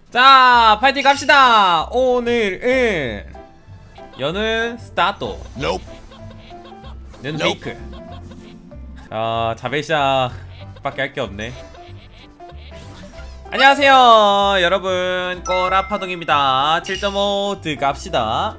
자, 파이팅 갑시다. 오늘은 여는 스타트. 얘는 메이크. 자베샤 밖에 할 게 없네. 안녕하세요 여러분, 꼬라파동입니다. 7.5 들어갑시다.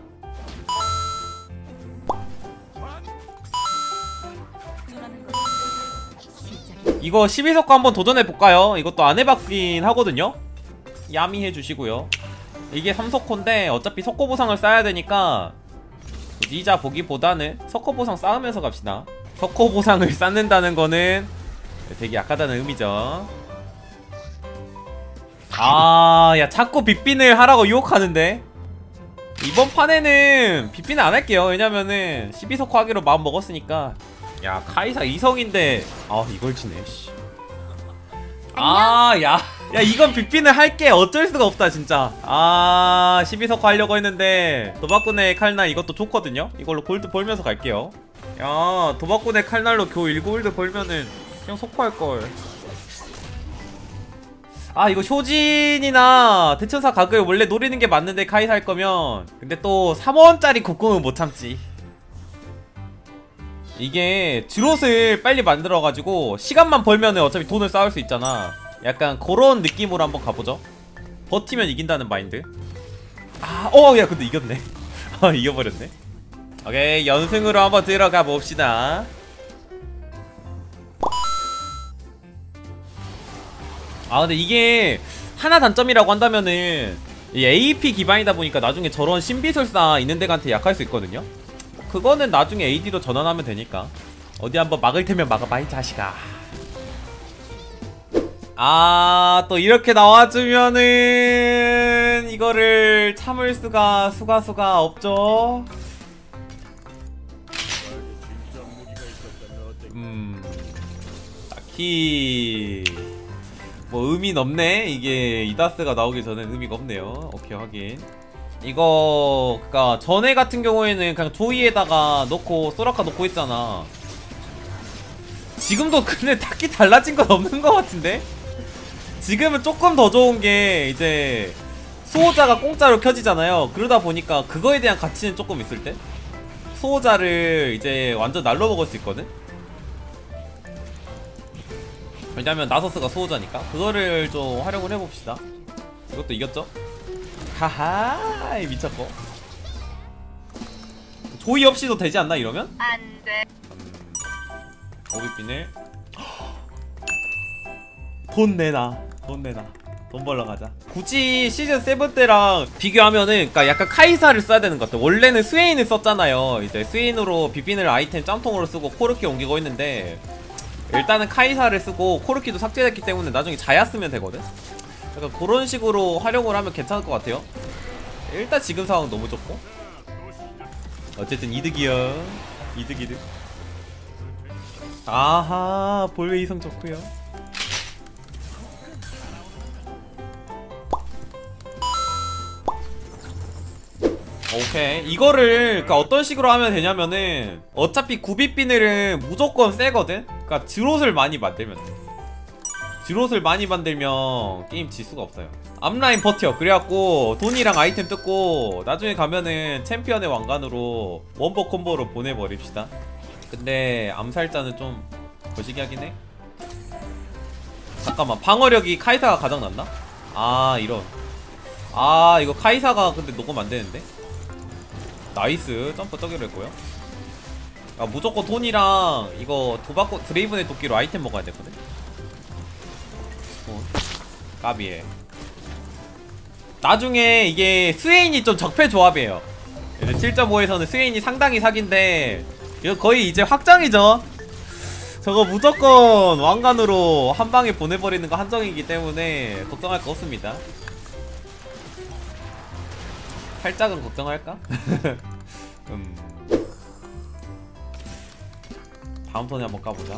이거 12석고 한번 도전해볼까요? 이것도 안해봤긴 하거든요. 야미 해주시고요. 이게 3석호인데 어차피 석호 보상을 쌓아야 되니까 니자 보기보다는 석호 보상 쌓으면서 갑시다. 석호 보상을 쌓는다는 거는 되게 약하다는 의미죠. 야 자꾸 빅빈을 하라고 유혹하는데 이번 판에는 빅빈을 안 할게요. 왜냐면은 12석호 하기로 마음 먹었으니까. 야 카이사 2성인데 이걸 지네 씨. 야 이건 빅빈을 할게. 어쩔 수가 없다 진짜. 12석호 하려고 했는데 도박꾼의 칼날 이것도 좋거든요. 이걸로 골드 벌면서 갈게요. 야 도박꾼의 칼날로 겨우 1골드 벌면은 그냥 석호 할걸. 이거 효진이나 대천사 각을 원래 노리는 게 맞는데 카이사 할 거면. 근데 또 3원짜리 국궁은 못 참지. 이게 드롯을 빨리 만들어가지고 시간만 벌면은 어차피 돈을 쌓을 수 있잖아. 약간 그런 느낌으로 한번 가보죠. 버티면 이긴다는 마인드. 야 근데 이겼네. 이겨버렸네. 오케이 연승으로 한번 들어가 봅시다. 근데 이게 하나 단점이라고 한다면은 이 AP 기반이다 보니까 나중에 저런 신비술사 있는 데한테 약할 수 있거든요. 그거는 나중에 AD로 전환하면 되니까. 어디 한번 막을 테면 막아봐 이 자식아. 또 이렇게 나와주면은 이거를 참을 수가 없죠. 딱히 뭐 의미는 없네. 이게 이다스가 나오기 전엔 의미가 없네요. 오케이 확인. 이거 그니까 전에 같은 경우에는 그냥 조이에다가 넣고 소라카 넣고 있잖아. 지금도 근데 딱히 달라진 건 없는 것 같은데? 지금은 조금 더 좋은 게 이제 수호자가 공짜로 켜지잖아요. 그러다 보니까 그거에 대한 가치는 조금 있을 때 수호자를 이제 완전 날로 먹을 수 있거든? 왜냐면 나서스가 수호자니까. 그거를 좀 활용을 해봅시다. 이것도 이겼죠? 하하 미쳤고. 조이 없이도 되지 않나 이러면? 안돼. 오비핀을 돈 내놔. 돈 벌러 가자. 굳이 시즌 7 때랑 비교하면은 그니까 약간 카이사를 써야 되는 것 같아. 원래는 스웨인을 썼잖아요. 이제 스웨인으로 비빈을 아이템 짬통으로 쓰고 코르키 옮기고 있는데 일단은 카이사를 쓰고 코르키도 삭제됐기 때문에 나중에 자야 쓰면 되거든. 약간 그런 식으로 활용을 하면 괜찮을 것 같아요. 일단 지금 상황 너무 좋고 어쨌든 이득이요. 이득. 아하 볼웨 이성 좋고요. 오케이 이거를 그러니까 어떤 식으로 하면 되냐면은 어차피 구비비늘은 무조건 세거든. 그러니까 드롯을 많이 만들면 돼. 드롯을 많이 만들면 게임 질 수가 없어요. 앞라인 버텨. 그래갖고 돈이랑 아이템 뜯고 나중에 가면은 챔피언의 왕관으로 원버 콤보로 보내버립시다. 근데 암살자는 좀 거시기 하긴 해. 잠깐만 방어력이 카이사가 가장 낫나? 이런. 이거 카이사가 근데 녹음 안되는데? 나이스 점프 떠기로 했고요. 무조건 돈이랑 이거 도박고 드레이븐의 도끼로 아이템 먹어야 되거든. 까비에. 나중에 이게 스웨인이 좀 적폐 조합이에요. 7.5에서는 스웨인이 상당히 사기인데 이거 거의 이제 확정이죠. 저거 무조건 왕관으로 한방에 보내버리는 거 한정이기 때문에 걱정할 거 없습니다. 살짝은 걱정할까? 다음 턴에 한번 까보자.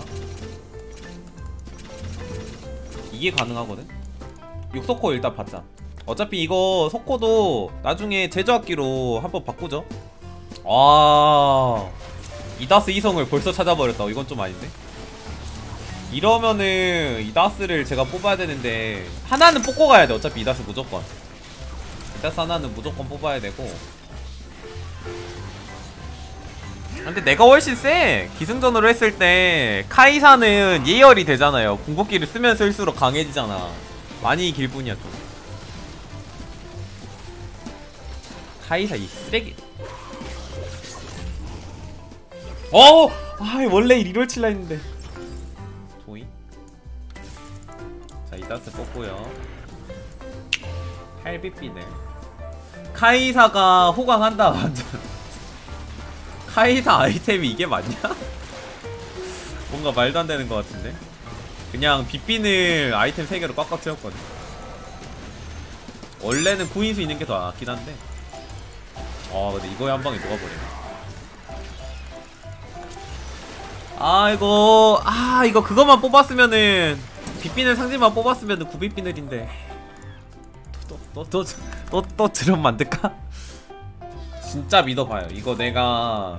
이게 가능하거든? 6석호 일단 받자. 어차피 이거 석호도 나중에 제조학기로 한번 바꾸죠. 이다스 2성을 벌써 찾아버렸다. 이건 좀 아닌데? 이러면은 이다스를 제가 뽑아야 되는데 하나는 뽑고 가야 돼. 어차피 이다스 무조건. 이다스 하나는 무조건 뽑아야 되고. 근데 내가 훨씬 세. 기승전으로 했을 때 카이사는 예열이 되잖아요. 궁극기를 쓰면 쓸수록 강해지잖아. 많이 이길 뿐이야 좀. 카이사 이 쓰레기. 원래 리롤 칠라 했는데. 조이. 자, 이다스 뽑고요. 8비비네. 카이사가 호강한다 완전. 카이사 아이템이 이게 맞냐? 뭔가 말도 안 되는 것 같은데. 그냥 빗빈을 아이템 3개로 꽉꽉 채웠거든. 원래는 구인수 있는 게 더 낫긴 한데. 근데 이거에 한 방에 녹아버리네. 이거 그것만 뽑았으면은, 빗빈을 상징만 뽑았으면은 9빗빈을인데. 또 드럼 만들까? 진짜 믿어봐요. 이거 내가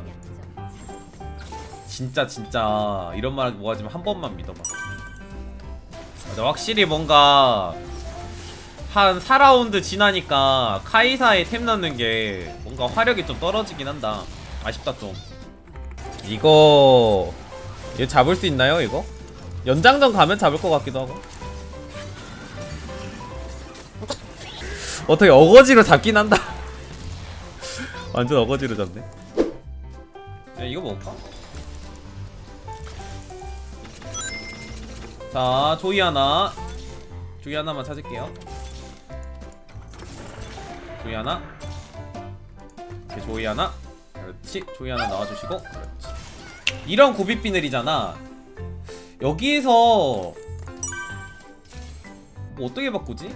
진짜 이런 말 뭐하지만 한 번만 믿어봐. 확실히 뭔가 한 4라운드 지나니까 카이사에 템 넣는 게 뭔가 화력이 좀 떨어지긴 한다. 아쉽다 좀. 이거 잡을 수 있나요 이거? 연장전 가면 잡을 것 같기도 하고. 어떻게 어거지로 잡긴 한다. 완전 어거지로 잡네. 야, 이거 먹을까? 자, 조이 하나만 찾을게요. 조이 하나. 조이 하나. 그렇지. 조이 하나 나와주시고. 그렇지. 이런 구비비늘이잖아. 여기에서 뭐 어떻게 바꾸지?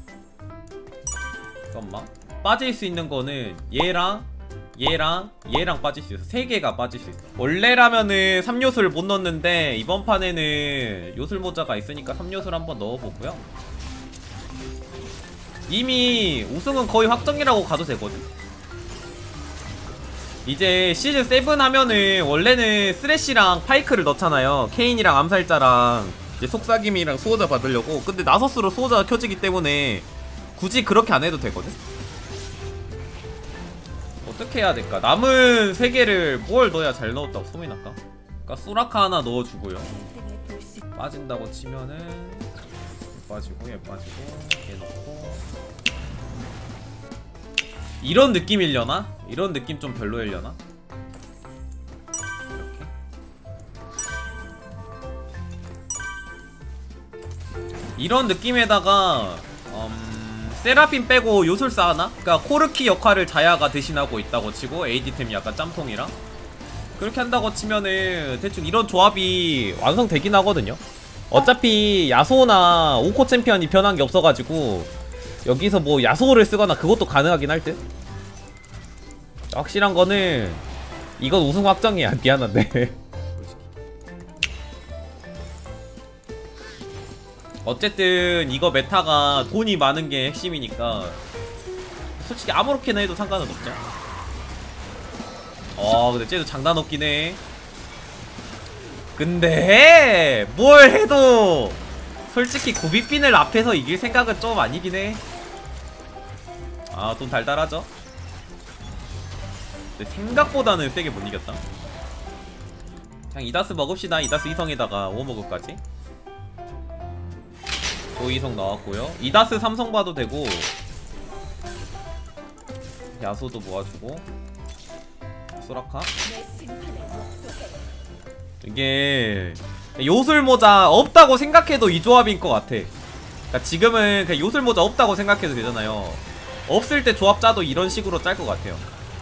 잠깐만. 빠질 수 있는 거는 얘랑 빠질 수 있어. 3개가 빠질 수 있어. 원래라면은 3요소를 못 넣었는데 이번 판에는 요술모자가 있으니까 3요소를 한번 넣어보고요. 이미 우승은 거의 확정이라고 가도 되거든. 이제 시즌 7 하면은 원래는 쓰레쉬랑 파이크를 넣잖아요. 케인이랑 암살자랑 이제 속삭임이랑 수호자 받으려고. 근데 나서스로 수호자가 켜지기 때문에 굳이 그렇게 안 해도 되거든. 어떻게 해야 될까? 남은 3개를 뭘 넣어야 잘 넣었다고 소문이 날까? 그러니까 소라카 하나 넣어주고요. 빠진다고 치면은 얘 빠지고 얘 넣고. 이런 느낌이려나? 이런 느낌 좀 별로이려나? 이렇게 이런 느낌에다가 세라핀 빼고 요술사 하나? 그니까 코르키 역할을 자야가 대신하고 있다고 치고 AD템이 약간 짬통이랑 그렇게 한다고 치면은 대충 이런 조합이 완성되긴 하거든요. 어차피 야소나 오코 챔피언이 변한 게 없어가지고 여기서 뭐 야소를 쓰거나 그것도 가능하긴 할 듯? 확실한 거는 이건 우승 확정이야. 미안한데. 어쨌든 이거 메타가 돈이 많은 게 핵심이니까 솔직히 아무렇게나 해도 상관은 없죠. 근데 쟤도 장난 없긴 해. 근데 뭘 해도 솔직히 구비핀을 앞에서 이길 생각은 좀 아니긴 해. 돈 달달하죠. 근데 생각보다는 세게 못 이겼다. 그냥 이다스 먹읍시다. 이다스 이성에다가 5먹을까지. 조이성 나왔고요. 이다스 삼성 봐도 되고 야소도 모아주고 소라카. 이게 요술모자 없다고 생각해도 이 조합인 것 같아. 그러니까 지금은 그냥 요술모자 없다고 생각해도 되잖아요. 없을 때 조합 짜도 이런 식으로 짤 것 같아요.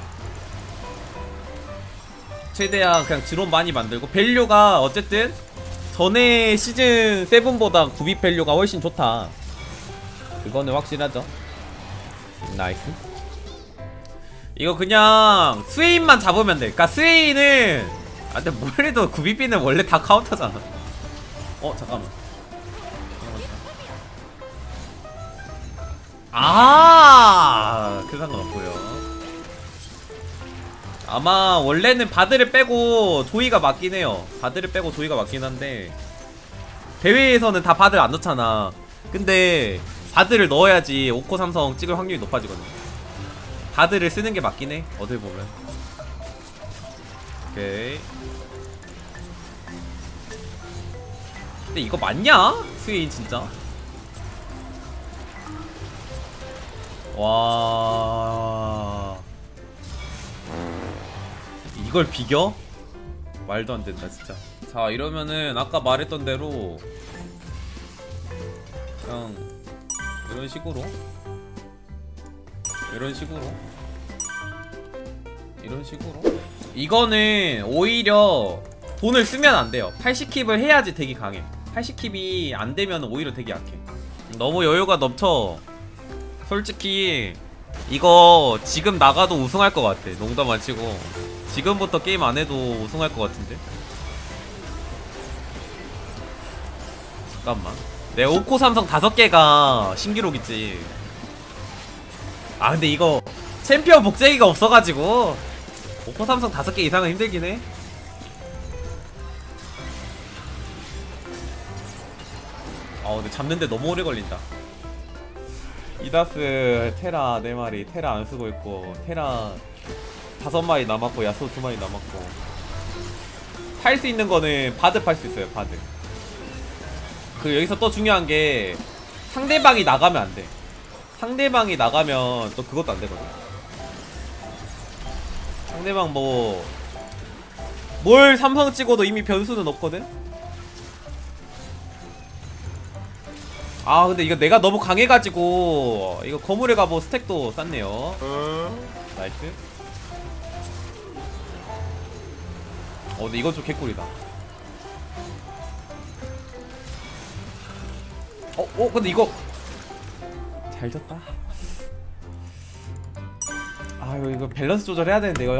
최대한 그냥 드론 많이 만들고 밸류가 어쨌든 전에 시즌 7보다 구비 밸류가 훨씬 좋다. 그거는 확실하죠. 나이스. 이거 그냥 스웨인만 잡으면 돼. 그니까 스웨인은 근데 뭘 해도 구비비는 원래 다 카운터잖아. 잠깐만. 그 상관없고요. 아마 원래는 바드를 빼고 조이가 맞긴 해요. 바드를 빼고 조이가 맞긴 한데 대회에서는 다 바드 안 넣잖아. 근데 바드를 넣어야지 오코 삼성 찍을 확률이 높아지거든. 바드를 쓰는 게 맞긴 해, 어딜 보면. 오케이. 근데 이거 맞냐? 스웨인 진짜? 와, 이걸 비겨? 말도 안 된다 진짜. 자, 이러면은 아까 말했던 대로 그냥 이런 식으로 이거는 오히려 돈을 쓰면 안 돼요. 80킵을 해야지 덱이 강해. 80킵이 안 되면 오히려 덱이 약해. 너무 여유가 넘쳐. 솔직히 이거 지금 나가도 우승할 것 같아. 농담 안 치고 지금부터 게임 안 해도 우승할 것 같은데. 잠깐만, 내 오코 삼성 5개가 신기록이지. 아 근데 이거 챔피언 복제기가 없어가지고 오코 삼성 5개 이상은 힘들긴 해. 아 근데 잡는데 너무 오래 걸린다. 이다스 테라 4마리, 테라 안 쓰고 있고, 테라 5마리 남았고, 야수 2마리 남았고. 팔 수 있는 거는 바드 팔 수 있어요, 바드. 그 여기서 또 중요한 게 상대방이 나가면 안 돼. 상대방이 나가면 또 그것도 안 되거든. 상대방 뭘 삼성 찍어도 이미 변수는 없거든. 아 근데 이거 내가 너무 강해가지고 이거 거물에 가보 스택도 쌌네요. 나이스. 근데 이건 좀 개꿀이다. 근데 이거 잘 졌다. 아유 이거 밸런스 조절해야 되는데 이거.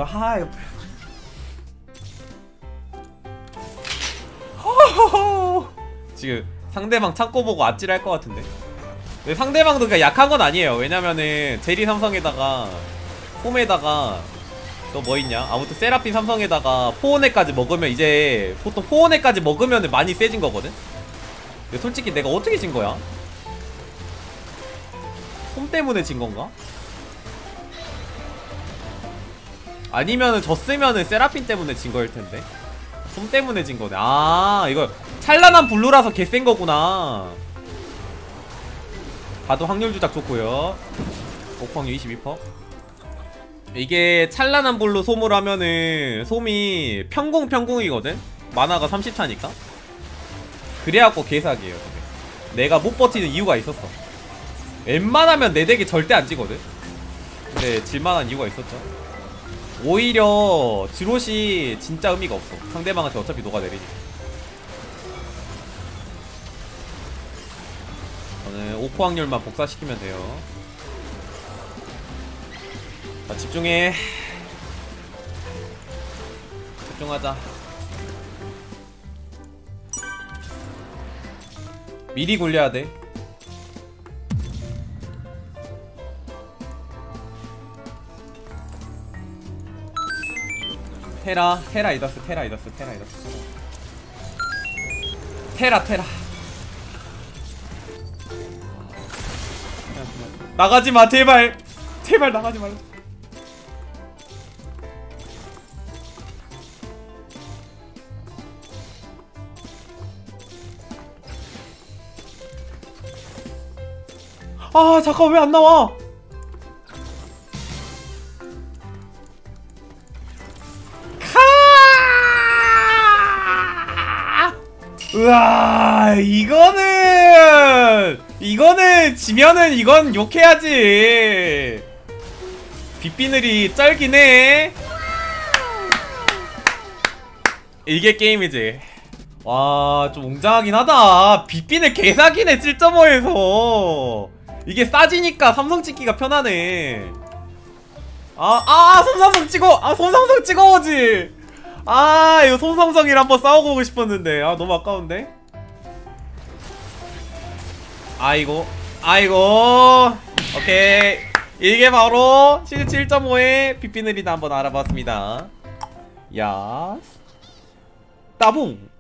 이거 지금 상대방 찾고 보고 아찔할 것 같은데. 근데 상대방도 그냥 약한 건 아니에요. 왜냐면은 제리 삼성에다가 폼에다가 또 뭐 있냐, 아무튼 세라핀 삼성에다가 포온에까지 먹으면, 이제 보통 포온에까지 먹으면 많이 세진 거거든. 근데 솔직히 내가 어떻게 진 거야? 폼 때문에 진 건가? 아니면은 졌으면은 세라핀 때문에 진 거일 텐데. 폼 때문에 진 거네. 아 이거 찬란한 블루라서 개센 거구나. 봐도 확률 조작 좋고요. 오코 확률 22%. 이게 찬란한 블루 솜을 하면은 솜이 평궁이거든? 만화가 30차니까? 그래갖고 개사기예요. 내가 못 버티는 이유가 있었어. 웬만하면 내 덱이 절대 안 지거든? 근데 질만한 이유가 있었죠. 오히려 드롯이 진짜 의미가 없어. 상대방한테 어차피 녹아내리니까. 저는 오코 확률만 복사시키면 돼요. 자, 집중해. 집중하자. 미리 굴려야 돼. 테라 이더스. 테라 나가지마 제발 나가지 말라. 아 잠깐 왜 안 나와? 으아 이거는 지면은 이건 욕해야지. 빗비늘이 쩔기네. 이게 게임이지. 와 좀 웅장하긴 하다. 빗비늘 개사기네. 7.5에서 이게 싸지니까 삼성 찍기가 편하네. 솜삼성 찍어. 솜삼성 찍어오지. 이거 솜삼성이랑 한번 싸우고 오고 싶었는데. 너무 아까운데. 아이고 오케이. 이게 바로 시즌 7.5의 빗비늘이다. 한번 알아봤습니다. 야 따봉.